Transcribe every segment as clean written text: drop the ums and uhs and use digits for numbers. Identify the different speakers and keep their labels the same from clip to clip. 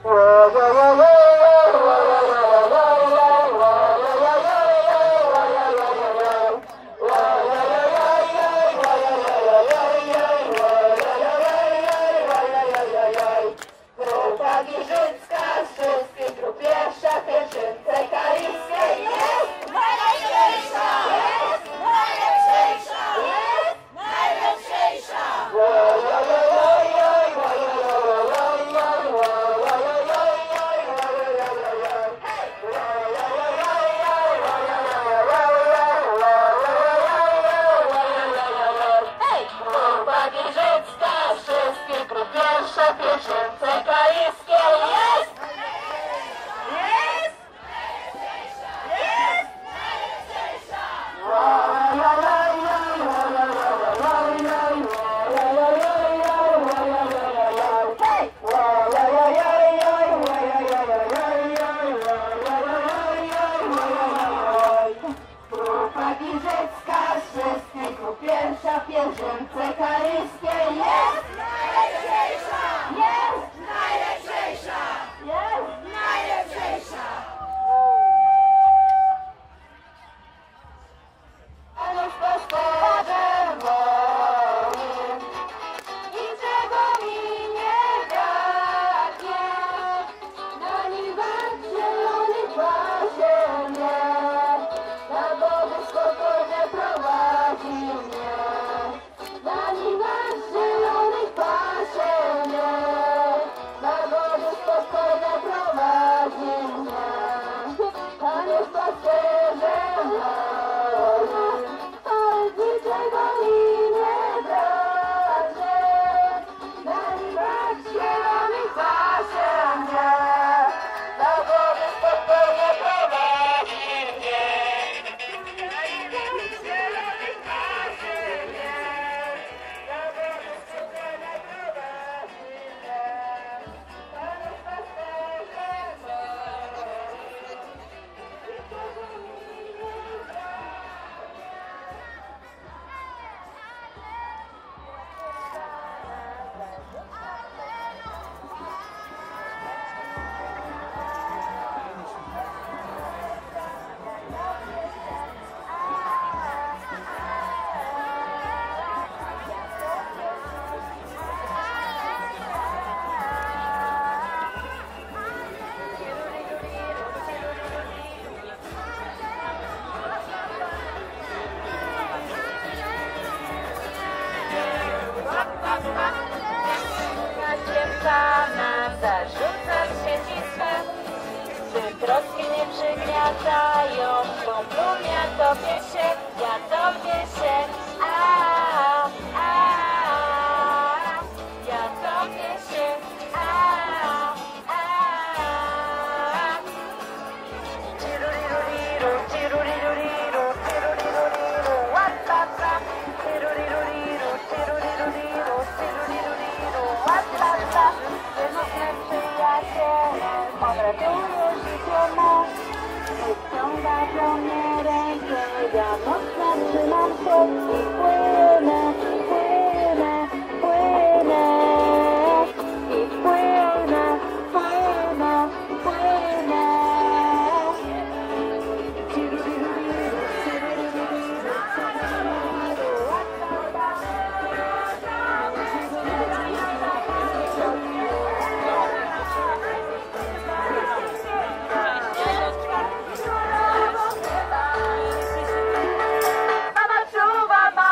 Speaker 1: Troski nie przygniatają, pomplum ja topię się, ja topię się, Tiruriru, tiruriru, tiruriru, watata, tiruriru, tiruriru, tiruriru, watata, wymówmy przyjaciele, odratuję życie me, wyciąga do mnie rękę, ja mocno trzymam się i płynę, płynę, płynę, i płynę, płynę, płynę. Mama czuwa,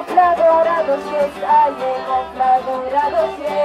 Speaker 1: flagą radość jest, a jego flagą radość jest.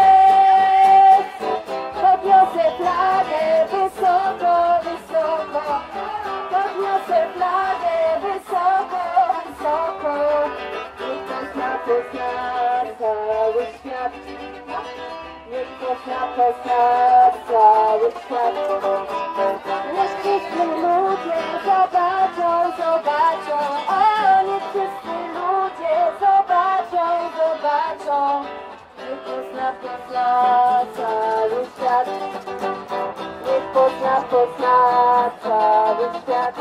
Speaker 1: Podniosę flagę wysoko, wysoko. Podniosę flagę wysoko, wysoko. Niech pozna cały świat. Niech pozna cały świat. Niech wszyscy ludzie zobaczą, zobaczą. O, niech wszyscy ludzie zobaczą, zobaczą. Niech pozna cały świat. Niech pozna cały świat.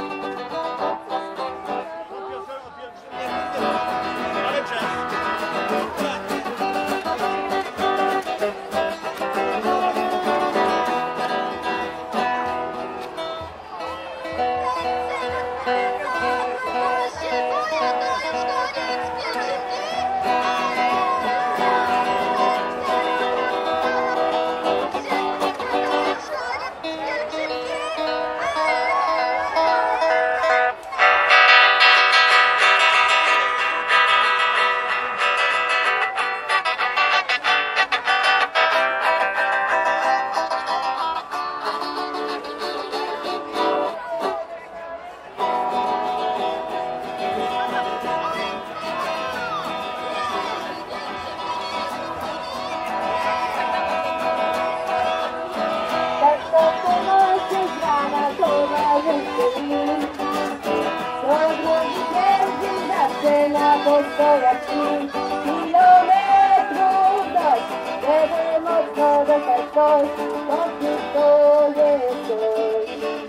Speaker 1: Kilometrów dość, żeby mocno dostać coś, to wszystko jest coś.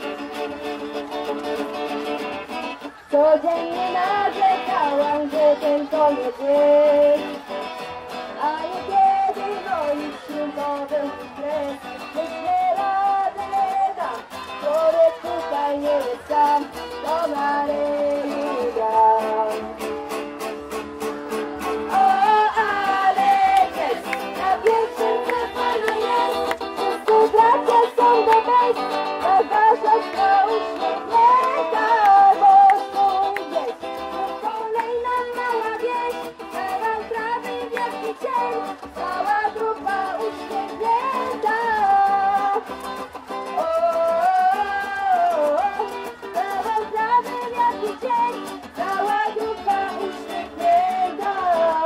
Speaker 1: Codziennie narzekałam, że ten koniec jest, a niekiedy moi śrubowy stres. Myślę, radę dam, człowiek tutaj nie jest sam, to Maryi dam. Cała grupa uśmiechnięta. Cała zdrowy wielki dzień. Cała grupa uśmiechnięta.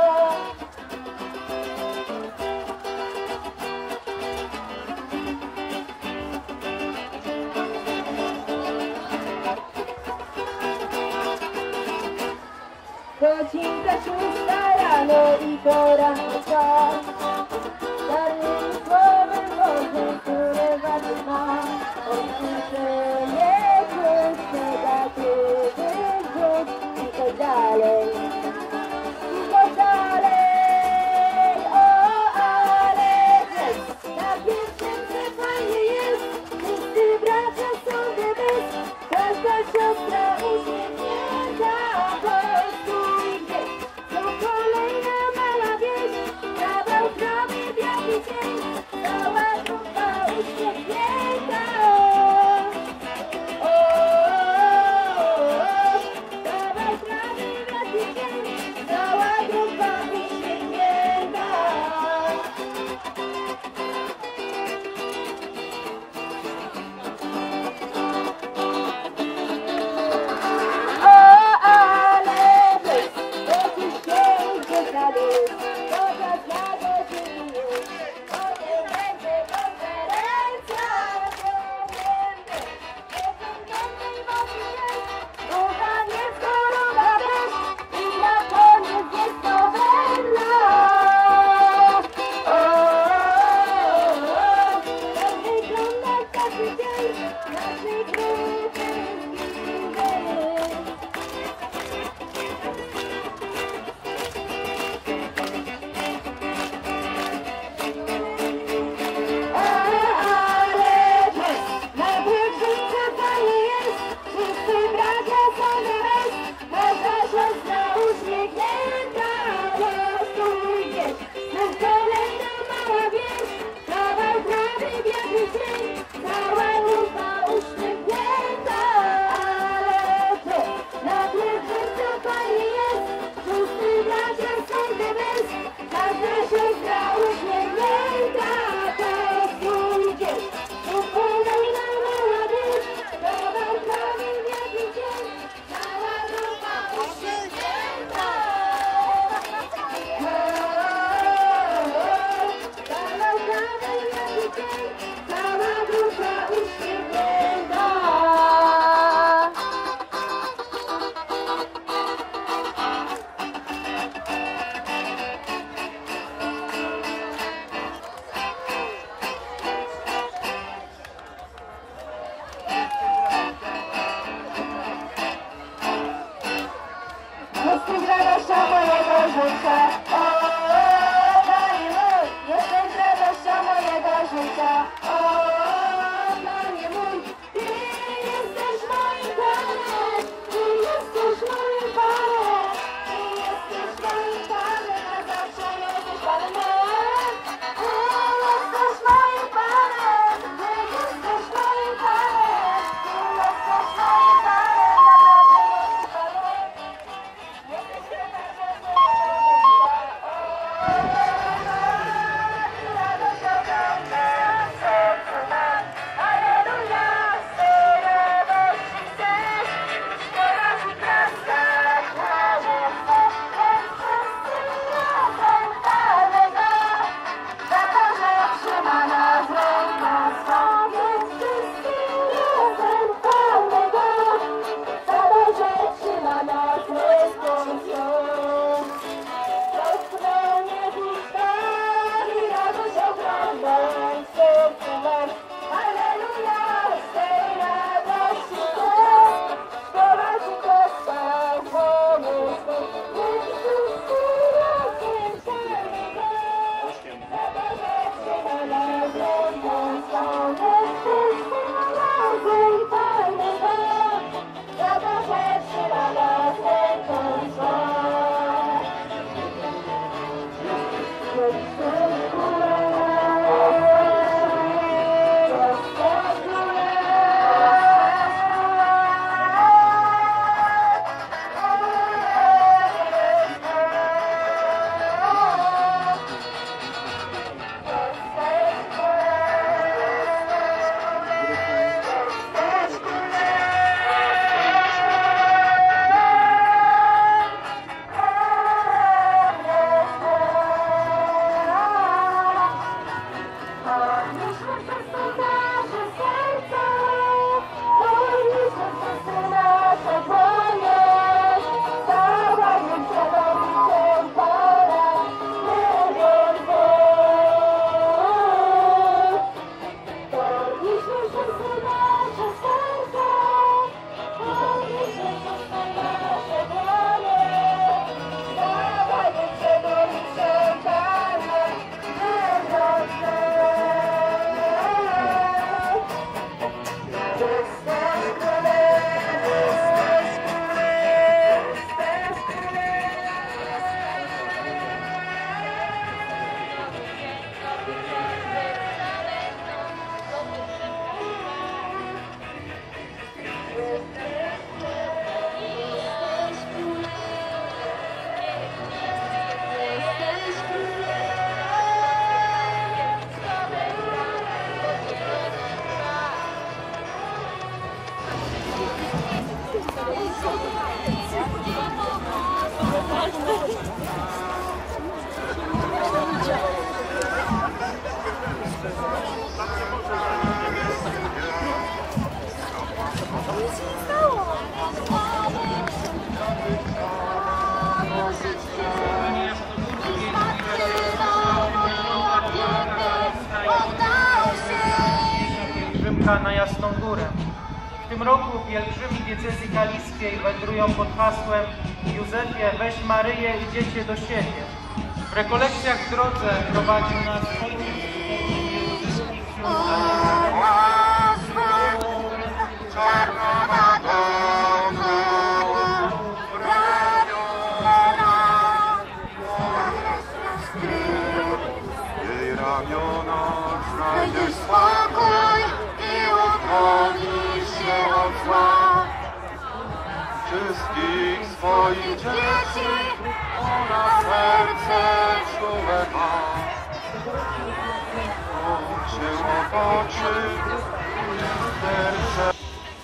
Speaker 1: Godzinka 6 rano i pora na czas. Darnym słowem Boże, które wady ma. Odrzucenie klucz, negatywny wrzut i tak dalej. I tak dalej. O, ale jest. Na pierwszym fajnie jest. Wszyscy bracia są bez. Każda siostra uśmiechnięta. radością mojego życia. O, Panie mój, jesteś radością mojego życia. O, Panie mój, Ty jesteś moim Panem, Ty jesteś moim Panem, Ty jesteś moim Panem, na zawsze jesteś Panem moim. Ty jesteś moim Panem, Ty jesteś moim Panem, Ty jesteś moim Panem, na zawsze jesteś Panem.
Speaker 2: Na Jasną Górę. W tym roku pielgrzymi diecezji kaliskiej wędrują pod hasłem Józefie, weź Maryję i dziecię do siebie. W rekolekcjach w drodze prowadził nas ojciec
Speaker 3: Jej ramiona znajdziesz spokój i uwolnisz się od zła. Wszystkich swoich dzieci ona serce czułe ma. Oczy oczy, serce.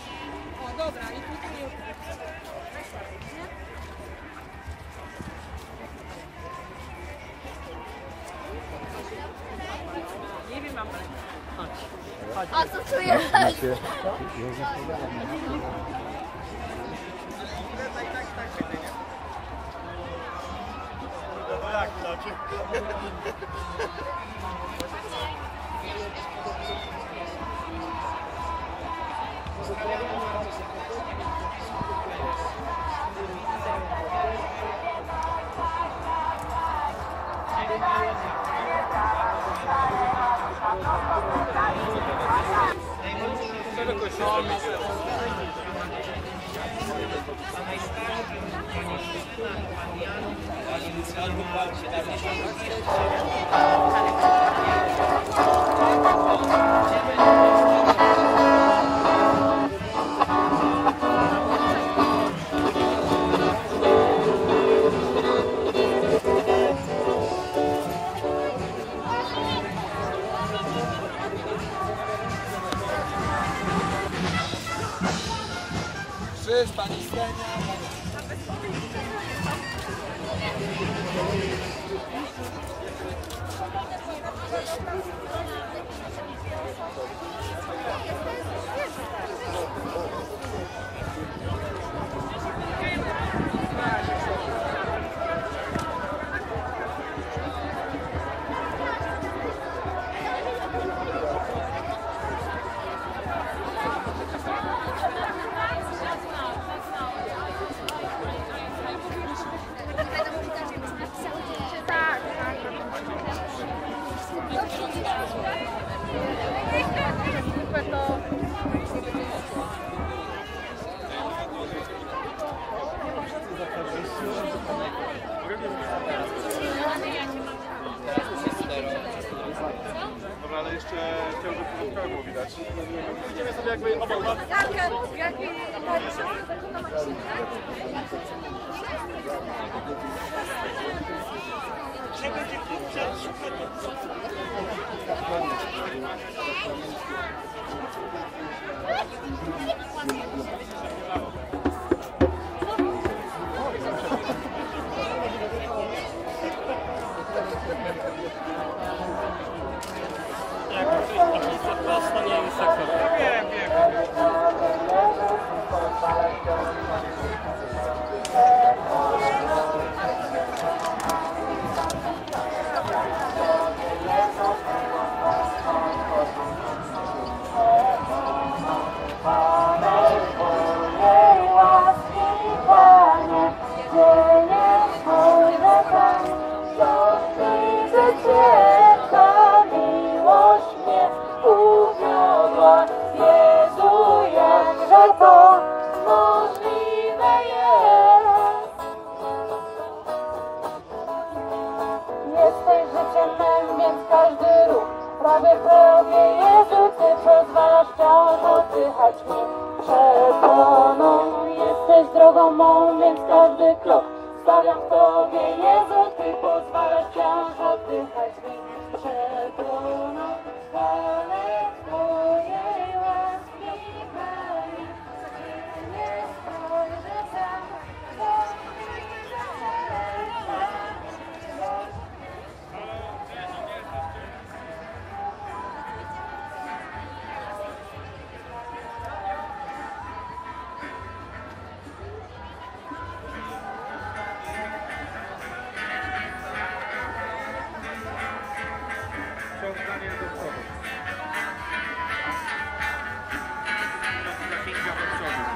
Speaker 4: A co czujesz?
Speaker 5: Krzyż, pani Stenia.
Speaker 3: Dobra, ale jeszcze ciągle porządkowe było widać. Widzimy sobie jakby obok.
Speaker 1: Prawie Tobie, Jezu, Ty pozwalasz wciąż oddychać mi przekoną. Jesteś drogą mą, więc każdy krok stawiam w Tobie, Jezu, Ty pozwalasz wciąż oddychać mi przekoną. Chwalę Twojej łaski, Panie, nie spojrzę sam,
Speaker 3: Ciąganie do przodu. Zapięcia do przodu.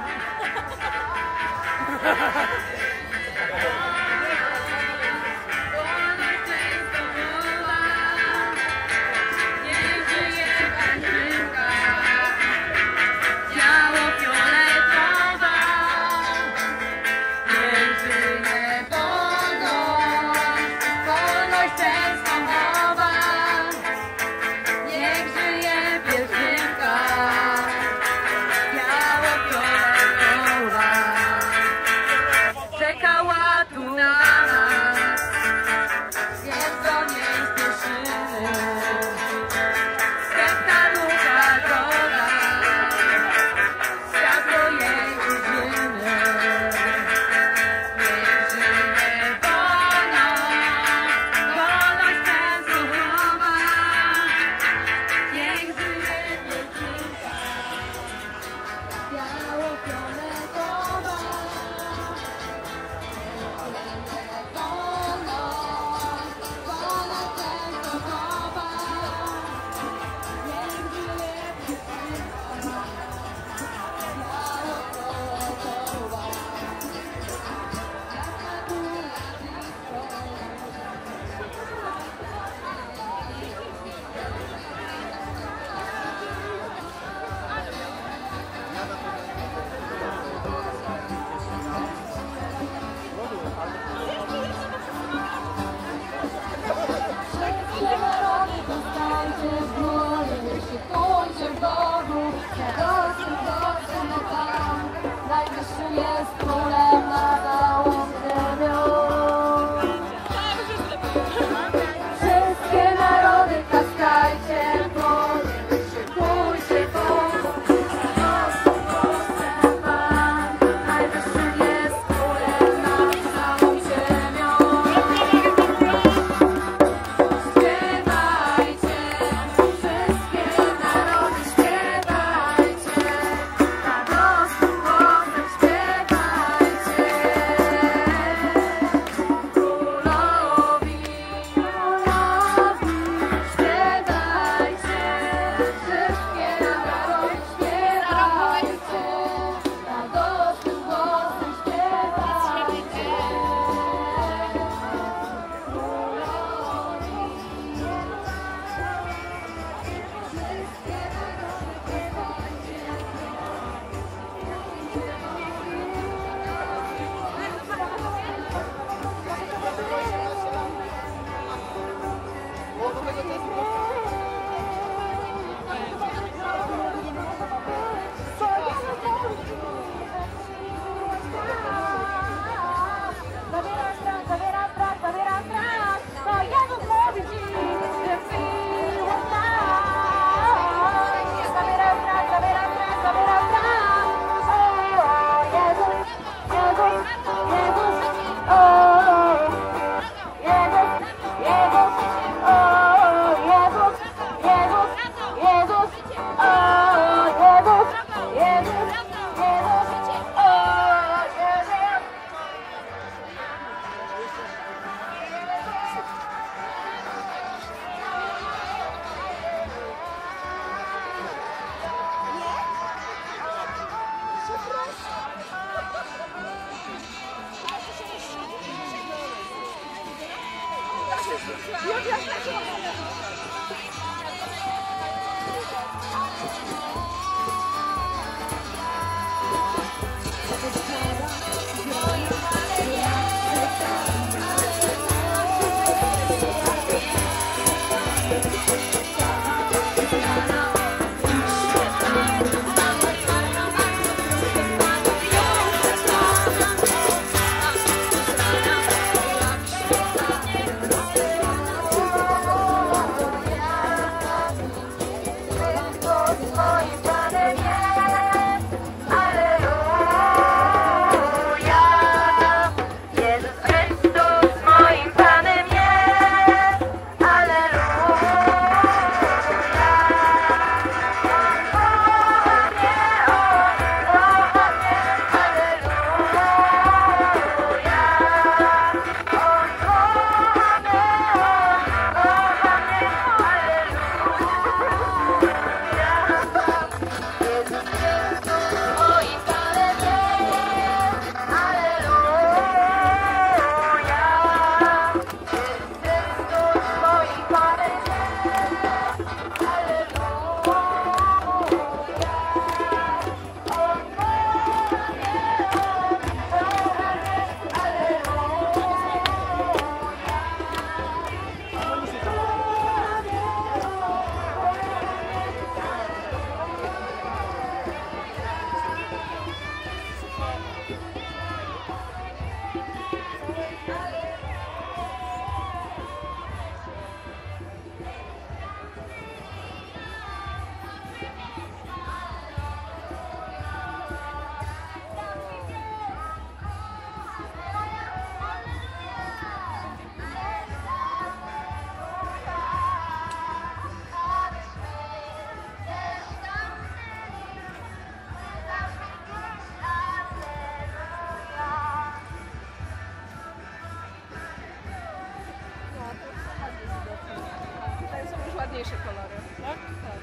Speaker 6: Ładniejsze kolory, tak? Tak.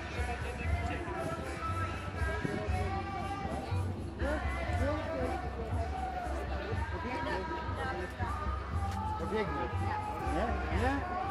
Speaker 5: Pobiegnie. Nie? Nie?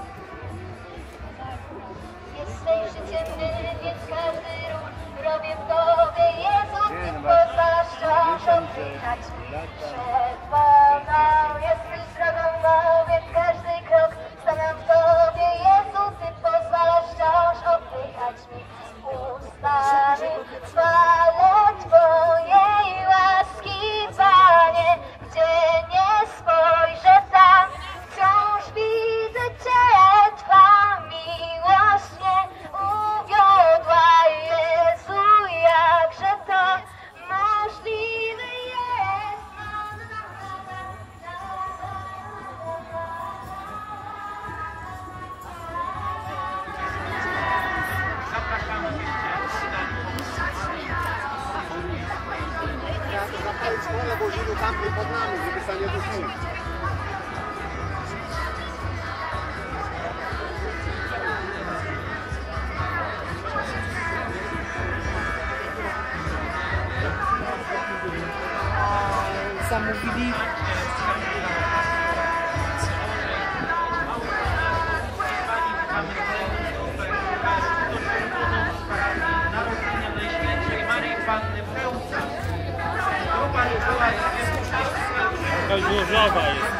Speaker 1: Jesteś życiemny, więc każdy ruch robię w Tobie. Jezu, Ty pozwalasz oddychać mi. Przetrwał, jesteś drogą mą, więc każdy krok stawiam w Tobie. Jezu, Ty pozwalasz wciąż oddychać mi. Ustami chwalę Twojej łaski, Panie, gdzie nie spojrzę tam, wciąż widzę Cię, Twa miłość mnie uwiodła. Jezu, jakże to możliwe jest.
Speaker 2: Zapraszamy
Speaker 5: Ja to zapalić szkole, bo żyły tam pod nami, żeby się nie duszyli.
Speaker 6: Zamówili
Speaker 2: Narodzenia Najświętszej Maryi Panny w Chełmcach. Grupa liczyła 26
Speaker 3: Jakaś złożowa jest.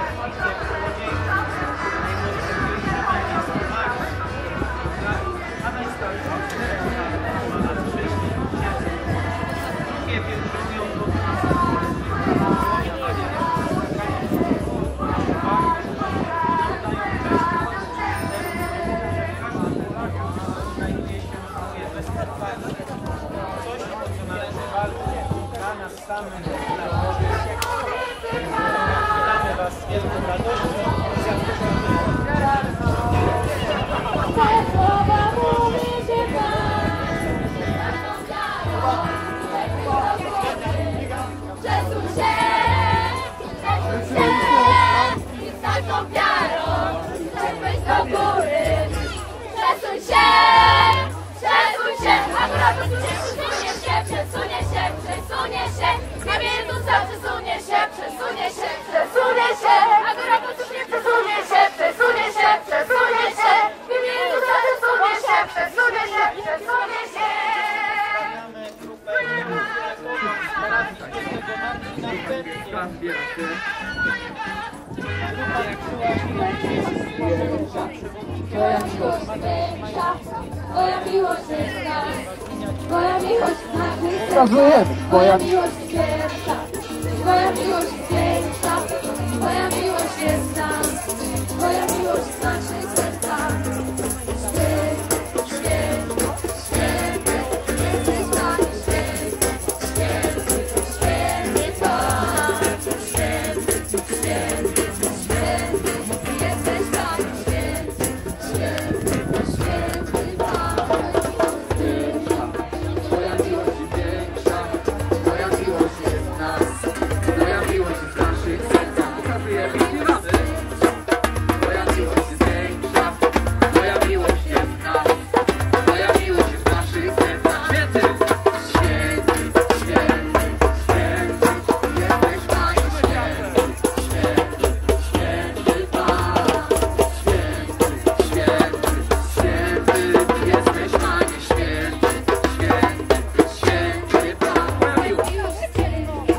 Speaker 2: Coś, o co należy walczyć dla nas samych. Witamy Was z wielką radością.
Speaker 1: Przesuń się i z taką wiarą weź do góry. Przesuń się, akurat przesunie się, z niebie Jezusa przesunie się, akurat Twoja miłość większa, Twoja miłość jest nas, Twoja miłość naszych sercach, Twoja miłość pierwsza, Twoja miłość większa, Twoja miłość jest nas, Twoja miłość w naszych sercach. Święty, święty, jesteś nami święty, święty, święty Pan, święty, święty, święty, jesteś nami święty, święty, święty Pan.
Speaker 7: Twoja miłość jest większa, Twoja miłość jest w nas, Twoja miłość jest w naszych sercach. Pokazujemy i śpiewamy. Twoja miłość jest większa, Twoja miłość jest w nas, Twoja miłość jest w naszych sercach. Święty, święty, święty, święty, jesteś nami święty, święty, święty Pan, święty, święty, święty, jesteś nami święty, święty, święty Pan. Twoja miłość.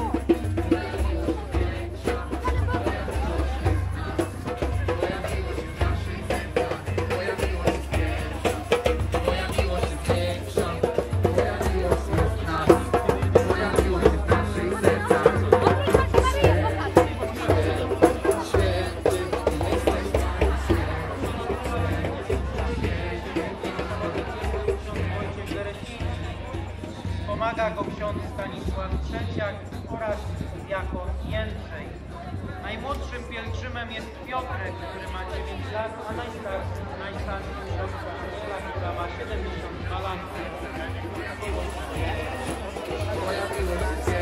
Speaker 7: Twoja miłość jest większa, Twoja miłość jest w nas, Twoja miłość jest w naszych sercach. Święty, jesteś nami
Speaker 2: Wojciech Beresicki, pomaga go ksiądz Stanisław Trzeciak oraz diakon Jędrzej. Najmłodszym pielgrzymem jest Piotrek, który ma 9 lat, a najstarszym siostra Ela, która ma 72 lat.
Speaker 7: Twoja miłość jest